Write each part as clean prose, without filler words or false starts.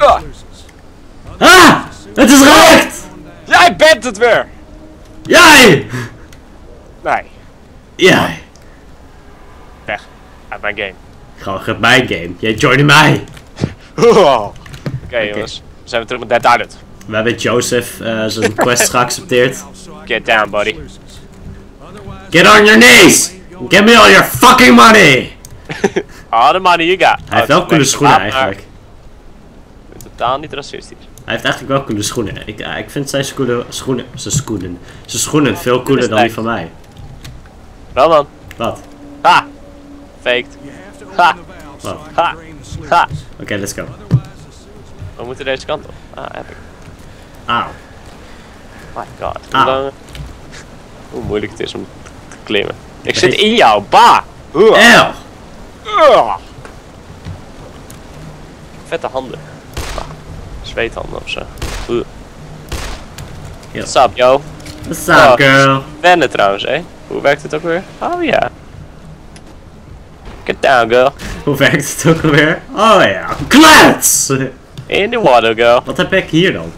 Ah! Het is geraakt! Jij bent het weer! Jij! Nee, Jij! weg. Uit mijn game. Gewoon gaat mijn game. Jij joinde mij. Oké jongens, we zijn weer terug met Dead Island. We hebben Joseph zijn quest geaccepteerd. Get down buddy. Get on your knees! Give me all your fucking money! All the money you got. Hij heeft wel coole schoenen eigenlijk. Totaal niet racistisch. Hij heeft eigenlijk wel coole schoenen. Ik vind zijn schoenen veel cooler dan die van mij. Wel dan. Wat? Ha! Faked. Ha! Wat? Ha! Ha! Oké, let's go. We moeten deze kant op. Ah, epic. Auw. My god. Auw. Hoe moeilijk het is om te klimmen. Ik zit in jou. Ba! Eeuw! Vette handen. Zweethanden ofzo. Yo. What's up, yo? What's up, girl? Wennen trouwens, hè? Hoe werkt het ook weer? Oh ja. Get down, girl. Hoe werkt het ook alweer? Oh ja, klets! In the water, girl. Wat heb ik hier dan?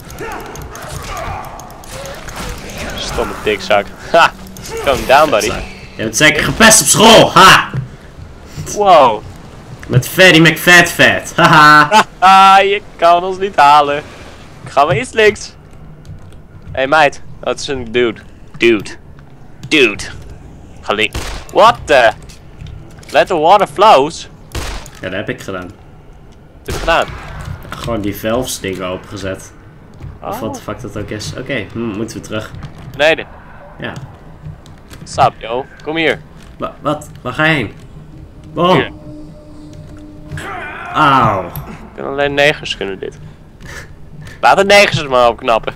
Stomme dikzak. Ha! Come down, buddy. Je bent zeker gepest op school, ha! Wow. Met Fatty McFat. Haha. Haha, je kan ons niet halen. Ik ga maar iets links. Hey meid, dat is een dude. Dude. Ga links. What the? Let the water flows. Ja, dat heb ik gedaan. Wat heb je gedaan? Gewoon die valves dingen opengezet. Of Oh. wat de fuck dat ook is. Oké, moeten we terug. Beneden. Ja. What's up, yo? Kom hier. Wat? Waar ga je heen? Waarom? Hier. Auw. Alleen negers kunnen dit. Laat de negers het maar opknappen.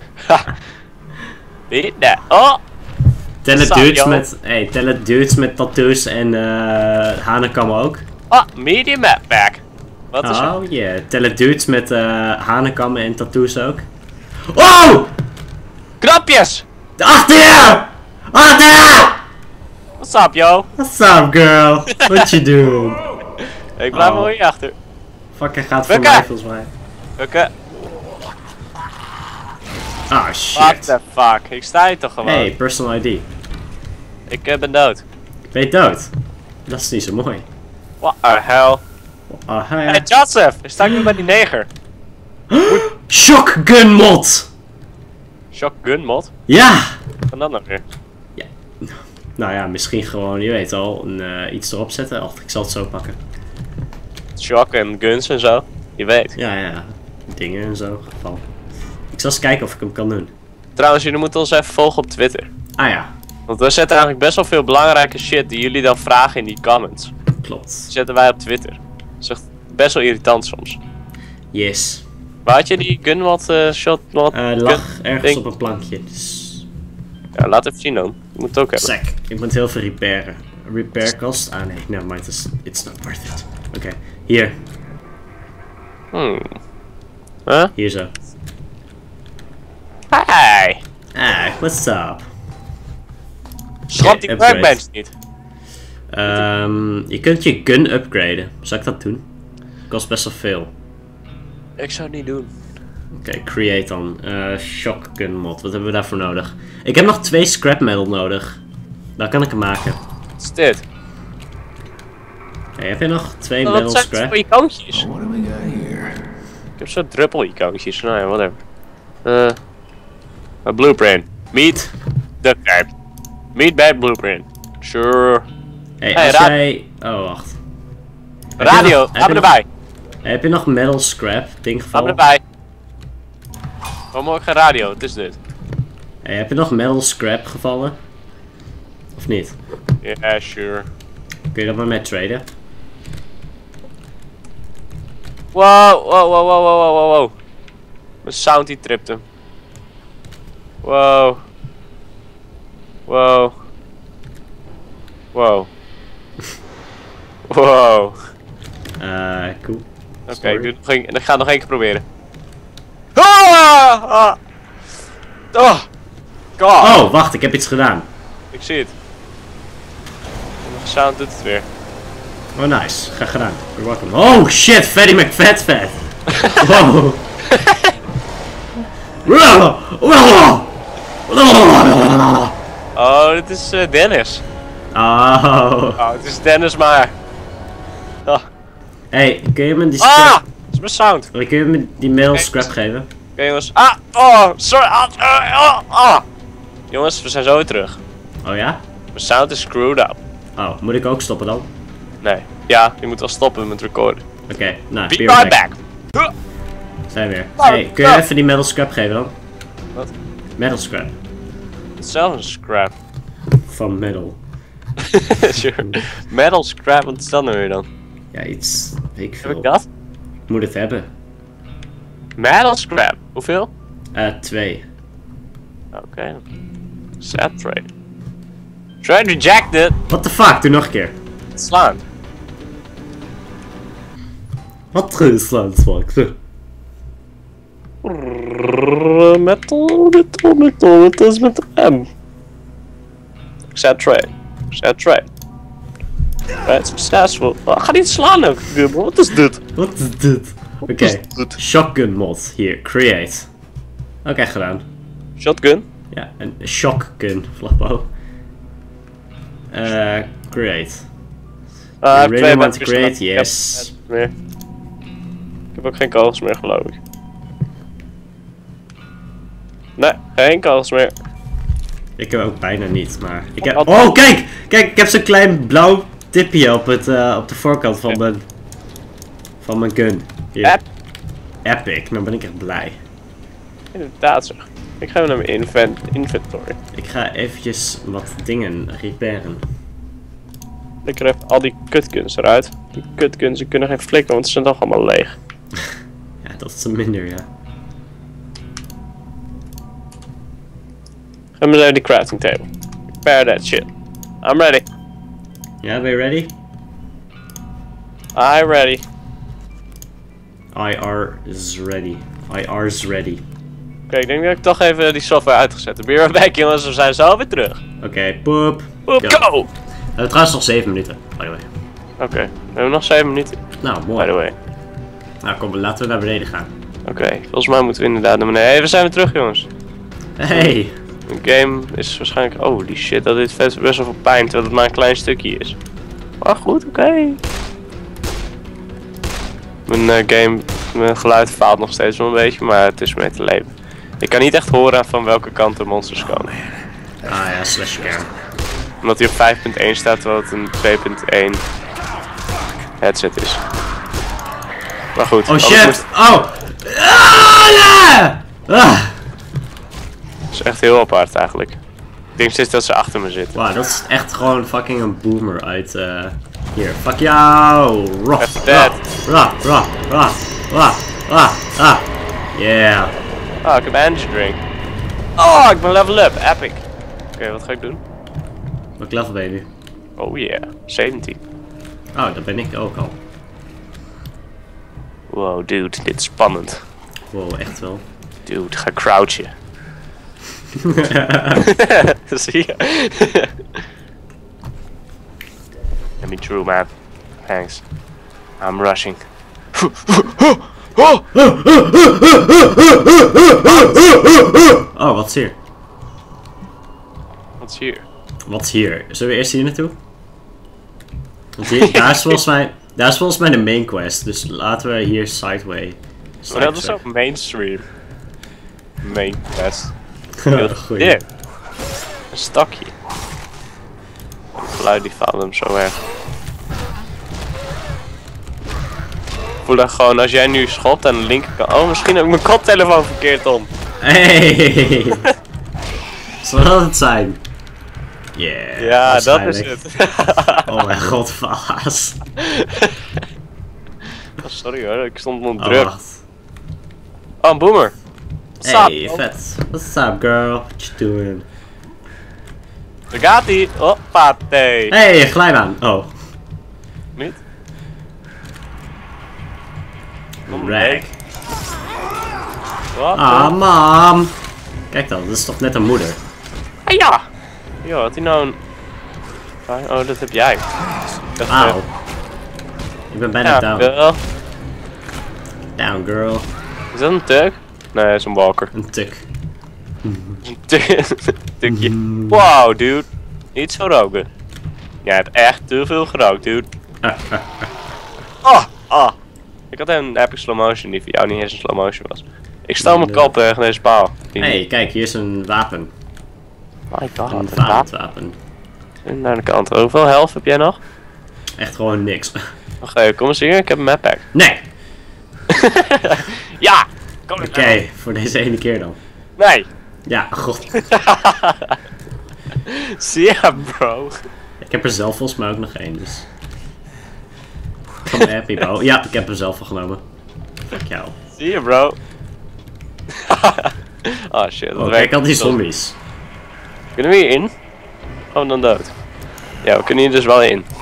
Nee. Oh! Tellen What's up, dudes yo? met... Hey, tellen dudes met tattoos en hanenkammen ook? Oh, medium map back. Wat is het? Oh yeah. Tellen dudes met hanenkammen en tattoos ook? Oh! Krapjes! Achter je! Achter je! What's up, yo? What's up, girl? What you do? Ik blijf Oh. wel hier achter. Fuck, hij gaat voor Bukken! mij volgens mij. Oké. Ah, What shit. the fuck? Ik sta hier toch gewoon. Hey, personal ID. Ik ben dood. Ben je dood? Dat is niet zo mooi. What the hell? Oh, Hey, Joseph! Ik sta nu bij die neger. Shotgun mod! Shotgun mod? Ja! Wat kan dat nou weer? Nou ja, misschien gewoon, je weet al, iets erop zetten. Of ik zal het zo pakken. Shock en guns en zo. Je weet. Ja. Dingen en zo. Geval. Ik zal eens kijken of ik hem kan doen. Trouwens, jullie moeten ons even volgen op Twitter. Ah ja, Want we zetten eigenlijk best wel veel belangrijke shit die jullie dan vragen in die comments. klopt. Die zetten wij op Twitter. Dat is echt best wel irritant soms. Yes. Waar had je die gunmod shot mod? Lag ergens ding? op een plankje. Dus... Ja, laat even zien dan. Je moet het ook hebben. Sec. Ik moet heel veel repairen. Repair kost? Ah nee, nevermind. It's not worth it. Oké, hier. Huh? Hier zo. Hi! Ah, what's up? Schrap die upgrade. workbench niet. Je kunt je gun upgraden. Zal ik dat doen? Kost best wel veel. Ik zou het niet doen. Oké, create dan. Shotgun mod. Wat hebben we daarvoor nodig? Ik heb nog 2 scrap metal nodig. Dan kan ik hem maken. Wat is dit? Hey, heb je nog 2 Wat metal zijn het scrap? voor icoontjes? Ik heb zo'n druppel icoontjes. Nou ja, whatever. Een blueprint. Meet the type. Meet by blueprint. Sure. Hey, Hey, als raad- jij... Oh, wacht. Radio, heb ga me je nog- erbij. Heb je nog metal scrap? Ga Dinggeval? me erbij. Waarom hoor ik geen radio? Wat is dit? Hey, heb je nog metal scrap gevallen? Of niet? Yeah, sure. Kun je dat maar met traden? Wow. Mijn sound die tript hem. Wow. Cool. Oké, ik ga het nog één keer proberen. Ah! Oh! God! Oh, wacht, ik heb iets gedaan. Ik zie het. Mijn sound doet het weer. Oh, nice. Graag gedaan. You're welcome. Oh, shit, Fatty McFat. Wow. Oh, dit is Dennis. Oh. Oh, het is Dennis maar. Oh. Hey, kun je me die Ah! scrap... Dat is mijn sound. Kun je me die middle scrap geven? Oké jongens. Ah! Oh! Sorry! Jongens, we zijn zo weer terug. Oh ja? Mijn sound is screwed up. Oh, moet ik ook stoppen dan? Nee. Ja, je moet wel stoppen met recorden. Oké, nou, Be right back. Zijn we weer. Hey, kun je even die metal scrap geven dan? Wat? Metal scrap. Het is zelf een scrap. Van metal. Sure. Metal scrap, wat is dat nou weer dan? Ja, iets. Weet ik Heb veel. ik dat? Ik moet het hebben. Metal scrap. Hoeveel? 2. Oké. Sad trade. Trade rejected. What the fuck? Doe nog een keer. Slaan. Wat geslaan, zwak. Metal, het is met M. Sad trade. Sad trade. Right, successful. Oh, ga niet slaan ook, dubbel. Wat is dit? Wat is dit? Oké. Shotgun mod. Hier, create. Oké, gedaan. Shotgun? Ja, een shotgun, Flappo. Create. You really want to create? Yes. Ik heb ook geen kogels meer, geloof ik. Nee, geen kogels meer. Ik heb ook bijna niet, maar ik heb... Oh, kijk! Kijk, ik heb zo'n klein blauw tipje op de voorkant van mijn gun. Hier. Epic, nou ben ik echt blij. Inderdaad zeg. Ik ga even naar mijn inventory. Ik ga eventjes wat dingen repairen. Ik er even al die kutguns eruit. Die kutguns die kunnen geen flikken, want ze zijn toch allemaal leeg. Ja, dat is minder, ja. Ga maar even die crafting table. Repair that shit. I'm ready. Ja, ben je ready? I'm ready. IR is ready. IR is ready. Oké, ik denk dat ik toch even die software uitgezet heb. Be right back jongens, we zijn zo weer terug. Oké, poep. Go! We hebben trouwens nog 7 minuten, by the way. Oké, we hebben nog 7 minuten. Nou, By the mooi. way. Nou, kom, laten we naar beneden gaan. Oké, volgens mij moeten we inderdaad naar beneden. Hey, we zijn weer terug jongens. Hey! De game is waarschijnlijk... Oh, die shit, dat dit best wel veel pijn, terwijl het maar een klein stukje is. Maar goed, oké. Mijn geluid faalt nog steeds wel een beetje, maar het is mee te leven. Ik kan niet echt horen van welke kant de monsters komen. Ah ja, slash kern. Omdat hij op 5.1 staat, terwijl het een 2.1 headset is. Maar goed. Oh shit! Oh! Ah! Ah! Dat is echt heel apart eigenlijk. Ik denk steeds dat ze achter me zitten. Wauw, dat is echt gewoon fucking een boomer uit hier. Fuck jou! Rah, Even dead. rah. Yeah. Oh, ik heb energy drink. Oh, ik ben level up. Epic. Oké, wat ga ik doen? Welk level ben je nu? Oh yeah, 17. Oh, dat ben ik ook al. Wow, dude, dit is spannend. Wow, echt wel. Dude, ga crouchen. Zie je? Let me through, man. Thanks. I'm rushing. Oh, wat is hier? Wat is hier? Wat is hier? Zullen we eerst hier naartoe? Want hier, daar is volgens mij de main quest, dus laten we hier sideway. Maar dat is ook mainstream. Main quest. Goeie. Hier. Een stakje. Het geluid die faalt hem zo erg. Ik voel dat gewoon als jij nu schopt aan de linkerkant. Oh, misschien heb ik mijn koptelefoon verkeerd om. Hey! Zal dat het zijn? Yeah. Ja, dat is het. Oh mijn god, Vaas. Oh, sorry hoor, ik stond onder Oh, druk. wacht. Oh, een boomer. Hey, vet. What's up, girl? What you doing? Daar gaat ie. Hoppatee. Hey, glijbaan. Oh. Niet? Rag. Wat? Ah, mam. Kijk dan, dat is toch net een moeder? Ah, ja. Yo, had hij nou een... Oh, dat heb jij. Dat Auw. Ik ben bijna down. Girl. Down, girl. We Is dat een tuk? Nee, dat is een walker. Een tuk. Een tukje. Wow, dude. Niet zo roken. Jij hebt echt te veel gerookt, dude. Ik had een epic slow motion die voor jou niet eens een slow motion was. Ik stel mijn kop tegen deze paal. Hey, kijk, hier is een wapen. My god, Een valend wapen. Naar de kant. Hoeveel health heb jij nog? Echt gewoon niks. Oké, kom eens hier. Ik heb een map pack. Nee! Ja! Oké, voor deze ene keer dan. Nee! Ja, god. Zie je, bro? Ik heb er zelf volgens mij ook nog één, dus... Kom happy, bro. Ja, ik heb hem zelf al genomen. Fuck jou. Zie je, bro? Oh shit, dat Oh, werkt. kijk al die zombies. Kunnen we hierin? Oh, dan dood. Ja, we kunnen hier dus wel in.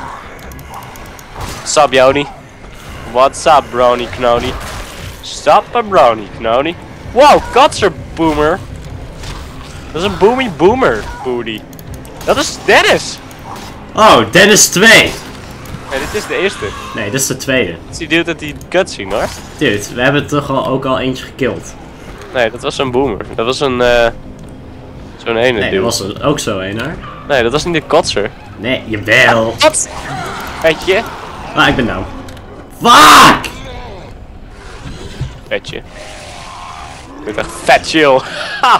Sup, Joni? What's up, brony knony? Stop a brony knony. Wow, kotzer boomer. Dat is een boomy boomer booty. Dat is Dennis! Oh, Dennis 2! Nee, dit is de eerste. Nee, dit is de tweede. Dat is die dude uit die cutscene, hoor. Dude, we hebben toch ook al eentje gekild. Nee, dat was een boomer. Dat was een, zo'n ene Nee, dude. dat was er ook zo een, hoor. Nee, dat was niet de kotzer. Nee, jawel. Wat? Petje? Ah, ik ben down. Fuck! Petje. Ik ben echt vet chill. Ha!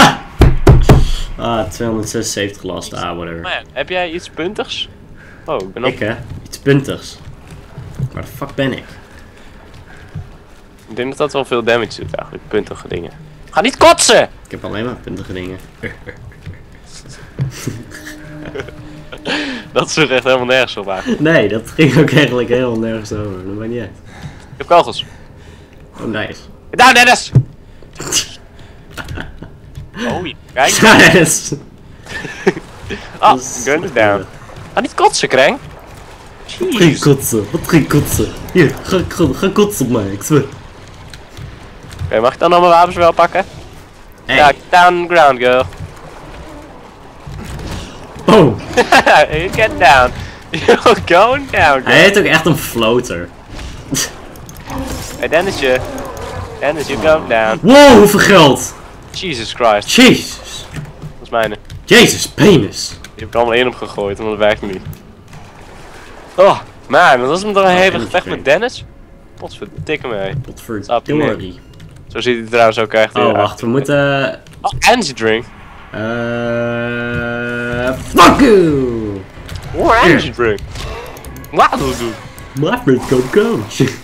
Ah, 276 last. Ah, whatever. Man, heb jij iets puntigs? Oh, ik ben op. Ik, hè? Iets puntigs. Waar de fuck ben ik? Ik denk dat dat wel veel damage doet eigenlijk, puntige dingen. Ga niet kotsen! Ik heb alleen maar puntige dingen. Dat is echt helemaal nergens op eigenlijk. Nee, dat ging ook eigenlijk helemaal nergens over. Dat maakt niet uit. Ik heb kogels. Oh, nice. Down, Dennis! Oh, kijk. Yes! Ah, gun is down. Ga niet kotsen, Kreng. Geen Jeez. kotsen, wat geen kotsen. Hier, ga kotsen op mij, ik zweer. Oké, mag ik dan nog mijn wapens wel pakken? Hey. Ja, down ground, girl. Oh, You get down. You're going down, hij girl. heet ook echt een floater. Hey, Dennisje. Dennis, you go down. Wow, hoeveel geld? Jesus Christ. Jezus. Dat is mijne. Jezus, penis. Die heb ik allemaal in opgegooid, want dat werkt niet. Oh, man, dat was hem toch een hevig gevecht met Dennis? Potverdikke mee. Potverdorie. Zo ziet hij trouwens ook echt Oh, wacht, we moeten... Oh, energy drink. Fuck you! More energy drink. Wauw, dude. My friend go.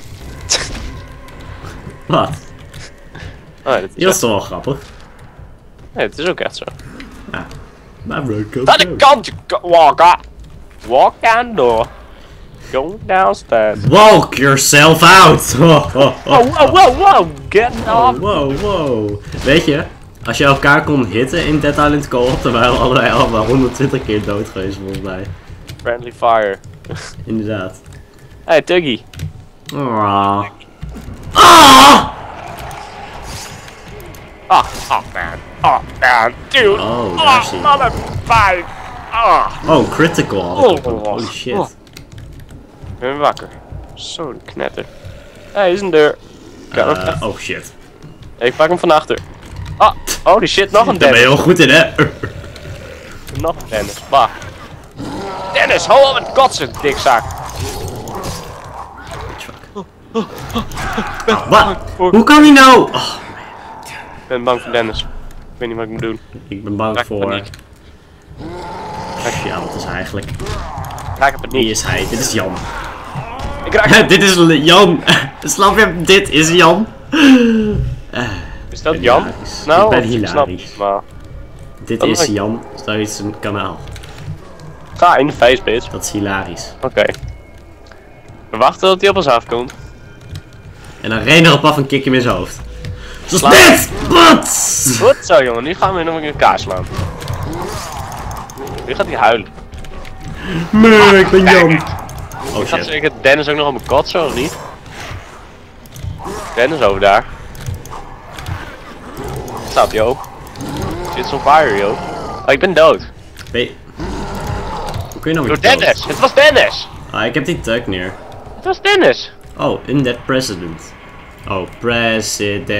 Wat? Oh, dat Die was toch wel grappig? Nee, het is ook echt zo. My friend go. Aan de kant, walk. Walk down door. Go downstairs. Walk yourself out! Wow, get off. Wow. Weet je, als je elkaar kon hitten in Dead Island Co-op, dan waren we allebei allemaal 120 keer dood geweest volgens mij. Friendly fire. Inderdaad. Hey, Tuggy. Ah! Oh man, dude. Oh, daar zie je. Another fight. Oh, critical had ik ook. Holy shit. Ik ben wakker. Zo, de knetter. Hey, is een deur. Oh shit. Ik pak hem van achter. Ah, holy shit, nog een Daar ben je Dennis. heel goed in, hè? Nog een Dennis, wacht. Dennis, hou op met kotsen, dikzak. Wat? Hoe kan hij nou? Oh, Ik ben bang voor Dennis. Ik weet niet wat ik moet doen. ik ben bang Raak voor... paniek. Ja, wat is hij eigenlijk? Raak het Wie niet. is hij? Dit is Jan. Ik raak Dit is Jan. Snap je? Dit is Jan. Is dat ben Jan? hilarisch. Nou, Ik ben of snap hilarisch. het, maar... Dit Dat is lijkt- Jan. Zoiets een kanaal. Ga in de face, bitch. Dat is hilarisch. Oké. We wachten tot hij op ons afkomt. En dan ren erop af en kick je hem in zijn hoofd. Zoals Sla- dit! Wat? Goed zo, jongen. Nu gaan we nog in elkaar slaan. Nu gaat hij huilen. Nee, ik ben Jan. Oh Gaat shit. zeker Dennis ook nog op mijn kotsen, of niet? Dennis over daar. Staat hij ook. Zit zo'n fire, joh. Oh, ik ben dood. Hoe kun je nou Door weer dood? Dennis! Het was Dennis! Ah, ik heb die tuig neer. Het was Dennis! Oh, Undead President. Oh, president.